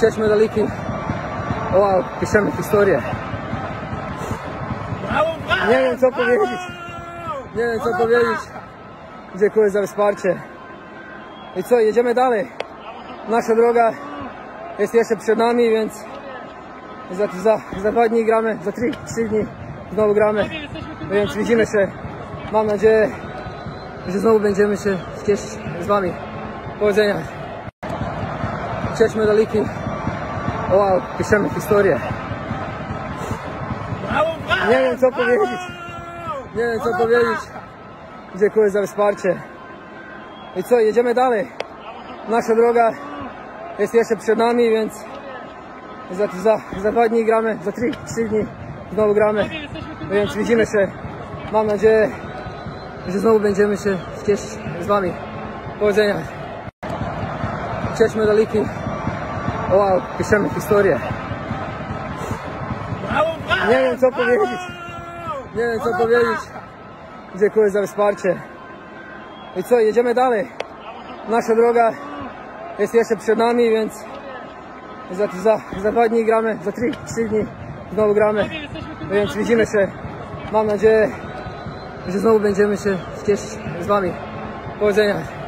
Chcieliśmy daleki, wow, piszemy historię. Nie wiem co powiedzieć. Nie wiem co powiedzieć. Dziękuję za wsparcie. I co, jedziemy dalej. Nasza droga jest jeszcze przed nami, więc za 2 dni gramy, za 3 dni znowu gramy. Więc widzimy się. Mam nadzieję, że znowu będziemy się cieszyć z wami. Powodzenia. Chcieliśmy daleki, wow, piszemy historię. Nie wiem co powiedzieć. Nie wiem co powiedzieć. Dziękuję za wsparcie. I co, jedziemy dalej. Nasza droga jest jeszcze przed nami, więc za 2 dni gramy, za 3 dni znowu gramy. Więc widzimy się. Mam nadzieję, że znowu będziemy się cieszyć z wami. Powodzenia. Chcieliśmy daleki, wow, piszemy historię. Nie wiem co powiedzieć. Nie wiem co powiedzieć. Dziękuję za wsparcie. I co, jedziemy dalej. Nasza droga jest jeszcze przed nami, więc za 2 dni gramy, za 3 dni znowu gramy. Więc widzimy się. Mam nadzieję, że znowu będziemy się cieszyć z wami. Powodzenia.